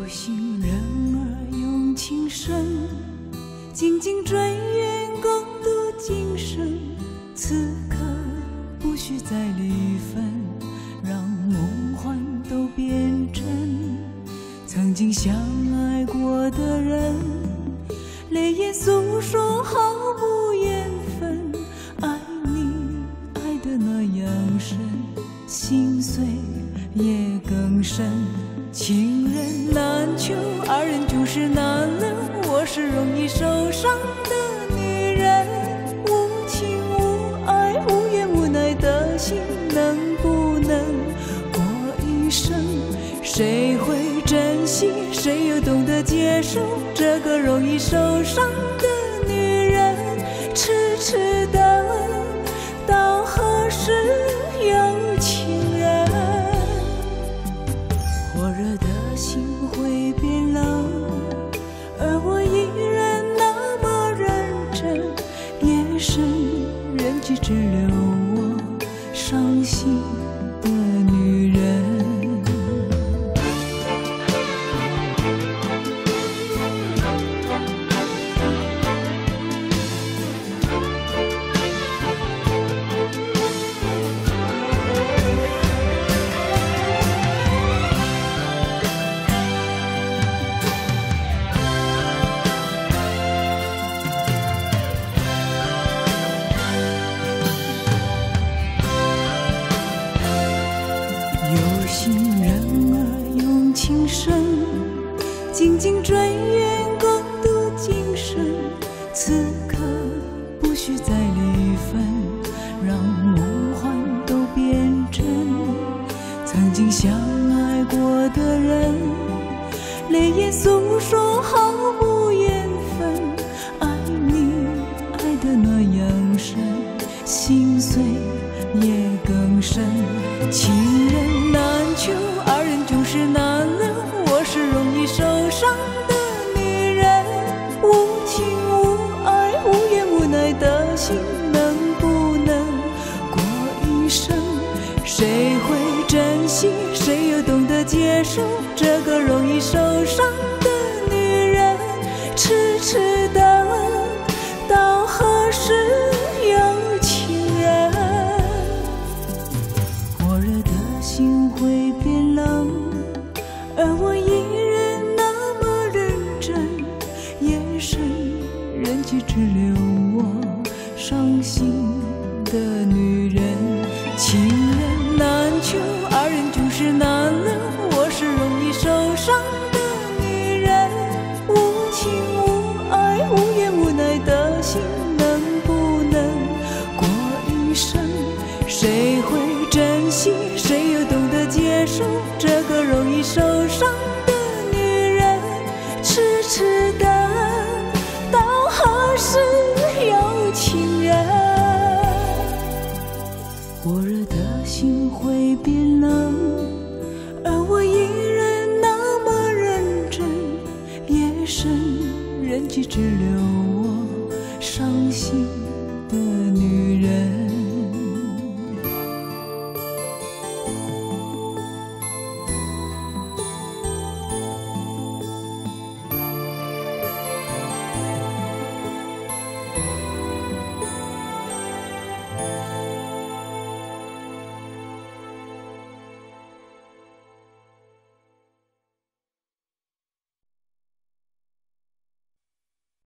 心人儿用情深，紧紧追远共度今生。此刻不需再离分，让梦幻都变真。曾经相爱过的人，泪眼诉说毫无缘分。爱你爱得那样深，心碎也更深。情人难求，二人总是难能。我是容易受伤的女人，无情无爱无怨无奈的心，能不能过一生？谁会珍惜，谁又懂得接受这个容易受伤的女人？痴痴的问，到何时有情人？火热的心会变冷，而我依然那么认真。夜深人迹只留我伤心的女人。有心人儿用情深，紧紧追远共度今生。此刻不需再离分，让梦幻都变真。曾经相爱过的人，泪眼诉说毫无缘分。爱你爱得那样深，心碎也更深。情人难求，二人总是难能。我是容易受伤的女人，无情无爱无怨无奈的心，能不能过一生？谁会珍惜，谁又懂得接受这个容易受伤的女人？痴痴的问，到何时有情人？火热的心会变冷，而我依然那么认真。夜深人迹只留我伤心的女人。情人难求，二人总是难能。我是容易受伤的女人，无情无爱无怨无奈的心，能不能过一生？谁会珍惜，谁又懂得接受这个容易受伤的女人？痴痴的问，到何时有情人？火热的心会变冷，